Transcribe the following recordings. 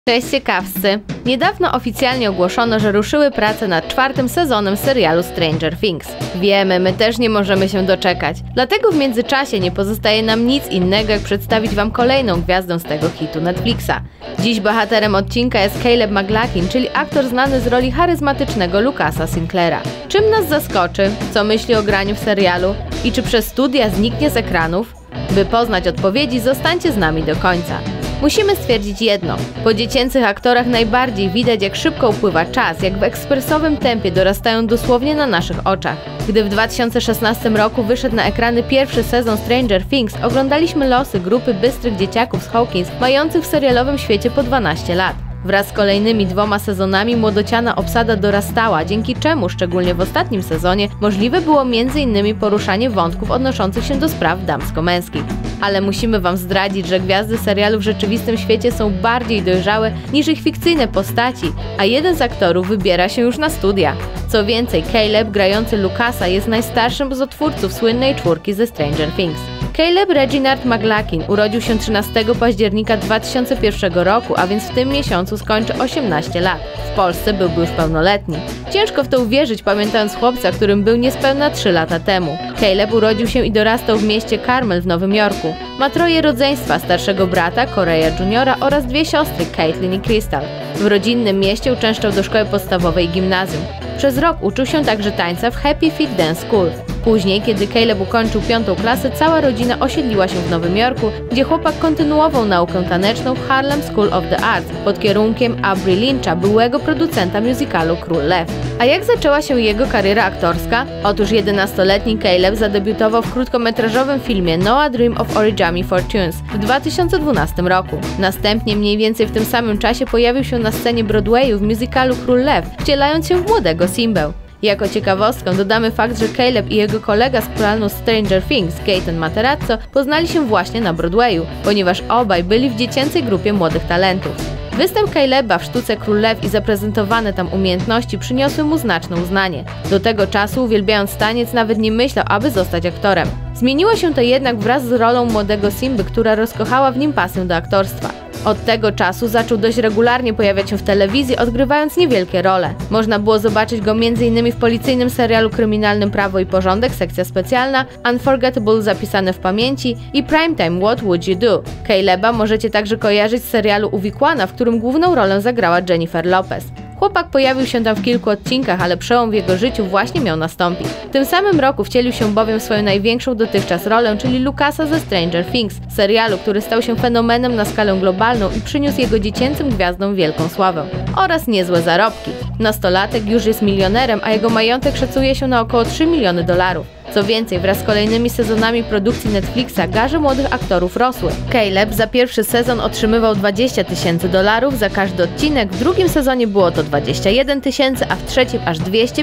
Cześć ciekawscy! Niedawno oficjalnie ogłoszono, że ruszyły prace nad 4. sezonem serialu Stranger Things. Wiemy, my też nie możemy się doczekać. Dlatego w międzyczasie nie pozostaje nam nic innego, jak przedstawić wam kolejną gwiazdę z tego hitu Netflixa. Dziś bohaterem odcinka jest Caleb McLachlan, czyli aktor znany z roli charyzmatycznego Lucasa Sinclaira. Czym nas zaskoczy? Co myśli o graniu w serialu? I czy przez studia zniknie z ekranów? By poznać odpowiedzi, zostańcie z nami do końca. Musimy stwierdzić jedno. Po dziecięcych aktorach najbardziej widać, jak szybko upływa czas, jak w ekspresowym tempie dorastają dosłownie na naszych oczach. Gdy w 2016 roku wyszedł na ekrany pierwszy sezon Stranger Things, oglądaliśmy losy grupy bystrych dzieciaków z Hawkins, mających w serialowym świecie po 12 lat. Wraz z kolejnymi 2 sezonami młodociana obsada dorastała, dzięki czemu, szczególnie w ostatnim sezonie, możliwe było m.in. poruszanie wątków odnoszących się do spraw damsko-męskich. Ale musimy wam zdradzić, że gwiazdy serialu w rzeczywistym świecie są bardziej dojrzałe niż ich fikcyjne postaci, a jeden z aktorów wybiera się już na studia. Co więcej, Caleb, grający Lucasa, jest najstarszym z twórców słynnej czwórki ze Stranger Things. Caleb Reginald McLachlan urodził się 13 października 2001 roku, a więc w tym miesiącu skończy 18 lat. W Polsce byłby już pełnoletni. Ciężko w to uwierzyć, pamiętając chłopca, którym był niespełna 3 lata temu. Caleb urodził się i dorastał w mieście Carmel w Nowym Jorku. Ma 3 rodzeństwa, starszego brata, Koreya Juniora oraz 2 siostry, Caitlin i Crystal. W rodzinnym mieście uczęszczał do szkoły podstawowej i gimnazjum. Przez rok uczył się także tańca w Happy Feet Dance School. Później, kiedy Caleb ukończył 5. klasę, cała rodzina osiedliła się w Nowym Jorku, gdzie chłopak kontynuował naukę taneczną w Harlem School of the Arts pod kierunkiem Aubrey Lyncha, byłego producenta musicalu Król Lew. A jak zaczęła się jego kariera aktorska? Otóż 11-letni Caleb zadebiutował w krótkometrażowym filmie No A Dream of Origami Fortunes w 2012 roku. Następnie mniej więcej w tym samym czasie pojawił się na scenie Broadwayu w musicalu Król Lew, wcielając się w młodego Simbę. Jako ciekawostkę dodamy fakt, że Caleb i jego kolega z planu Stranger Things, Gaten Matarazzo, poznali się właśnie na Broadwayu, ponieważ obaj byli w dziecięcej grupie młodych talentów. Występ Caleba w sztuce Król Lew i zaprezentowane tam umiejętności przyniosły mu znaczne uznanie. Do tego czasu, uwielbiając taniec, nawet nie myślał, aby zostać aktorem. Zmieniło się to jednak wraz z rolą młodego Simby, która rozkochała w nim pasję do aktorstwa. Od tego czasu zaczął dość regularnie pojawiać się w telewizji, odgrywając niewielkie role. Można było zobaczyć go m.in. w policyjnym serialu kryminalnym Prawo i Porządek, sekcja specjalna, Unforgettable zapisane w pamięci i Primetime What Would You Do. Caleba możecie także kojarzyć z serialu Uwikłana, w którym główną rolę zagrała Jennifer Lopez. Chłopak pojawił się tam w kilku odcinkach, ale przełom w jego życiu właśnie miał nastąpić. W tym samym roku wcielił się bowiem w swoją największą dotychczas rolę, czyli Lucasa ze Stranger Things, serialu, który stał się fenomenem na skalę globalną i przyniósł jego dziecięcym gwiazdom wielką sławę. Oraz niezłe zarobki. Nastolatek już jest milionerem, a jego majątek szacuje się na około $3 miliony. Co więcej, wraz z kolejnymi sezonami produkcji Netflixa garze młodych aktorów rosły. Caleb za pierwszy sezon otrzymywał $20 000 za każdy odcinek, w drugim sezonie było to 21 000, a w trzecim aż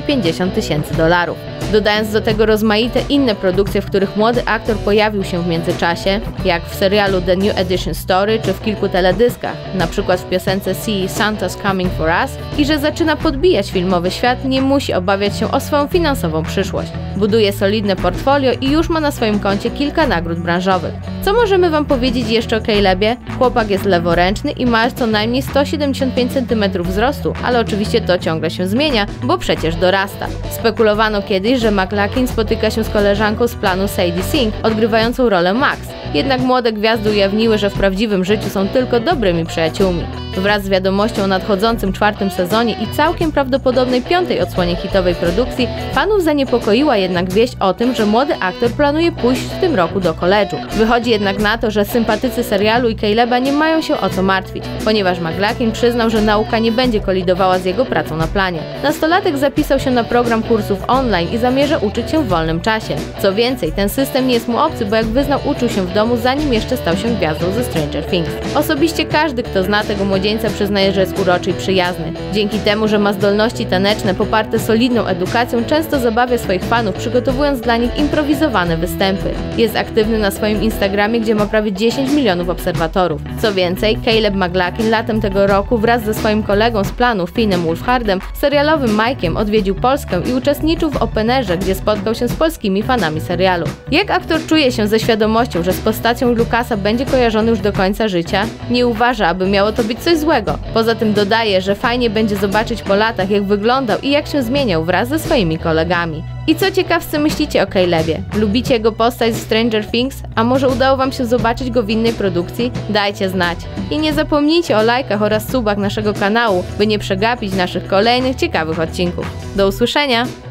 $250 000. Dodając do tego rozmaite inne produkcje, w których młody aktor pojawił się w międzyczasie, jak w serialu The New Edition Story czy w kilku teledyskach, np. w piosence See Santa's Coming for Us, i że zaczyna podbijać filmowy świat, nie musi obawiać się o swoją finansową przyszłość. Buduje solidne portfolio i już ma na swoim koncie kilka nagród branżowych. Co możemy wam powiedzieć jeszcze o Calebie? Chłopak jest leworęczny i ma co najmniej 175 cm wzrostu, ale oczywiście to ciągle się zmienia, bo przecież dorasta. Spekulowano kiedyś, że McLachlan spotyka się z koleżanką z planu Sadie Sink, odgrywającą rolę Max. Jednak młode gwiazdy ujawniły, że w prawdziwym życiu są tylko dobrymi przyjaciółmi. Wraz z wiadomością o nadchodzącym 4. sezonie i całkiem prawdopodobnej 5. odsłonie hitowej produkcji, fanów zaniepokoiła jednak wieść o tym, że młody aktor planuje pójść w tym roku do koledżu. Wychodzi jednak na to, że sympatycy serialu i Caleba nie mają się o co martwić, ponieważ McLachlan przyznał, że nauka nie będzie kolidowała z jego pracą na planie. Nastolatek zapisał się na program kursów online i zamierza uczyć się w wolnym czasie. Co więcej, ten system nie jest mu obcy, bo jak wyznał, uczył się w domu, zanim jeszcze stał się gwiazdą ze Stranger Things. Osobiście każdy, kto zna tego młodzieńca, przyznaje, że jest uroczy i przyjazny. Dzięki temu, że ma zdolności taneczne poparte solidną edukacją, często zabawia swoich fanów, przygotowując dla nich improwizowane występy. Jest aktywny na swoim Instagramie, gdzie ma prawie 10 milionów obserwatorów. Co więcej, Caleb McLachlan latem tego roku wraz ze swoim kolegą z planu Finnem Wolfhardem, serialowym Mike'iem, odwiedził Polskę i uczestniczył w openerze, gdzie spotkał się z polskimi fanami serialu. Jak aktor czuje się ze świadomością, że postacią Lucasa będzie kojarzony już do końca życia, nie uważa, aby miało to być coś złego. Poza tym dodaje, że fajnie będzie zobaczyć po latach, jak wyglądał i jak się zmieniał wraz ze swoimi kolegami. I co ciekawcy myślicie o Calebie? Lubicie jego postać z Stranger Things? A może udało wam się zobaczyć go w innej produkcji? Dajcie znać. I nie zapomnijcie o lajkach oraz subach naszego kanału, by nie przegapić naszych kolejnych ciekawych odcinków. Do usłyszenia!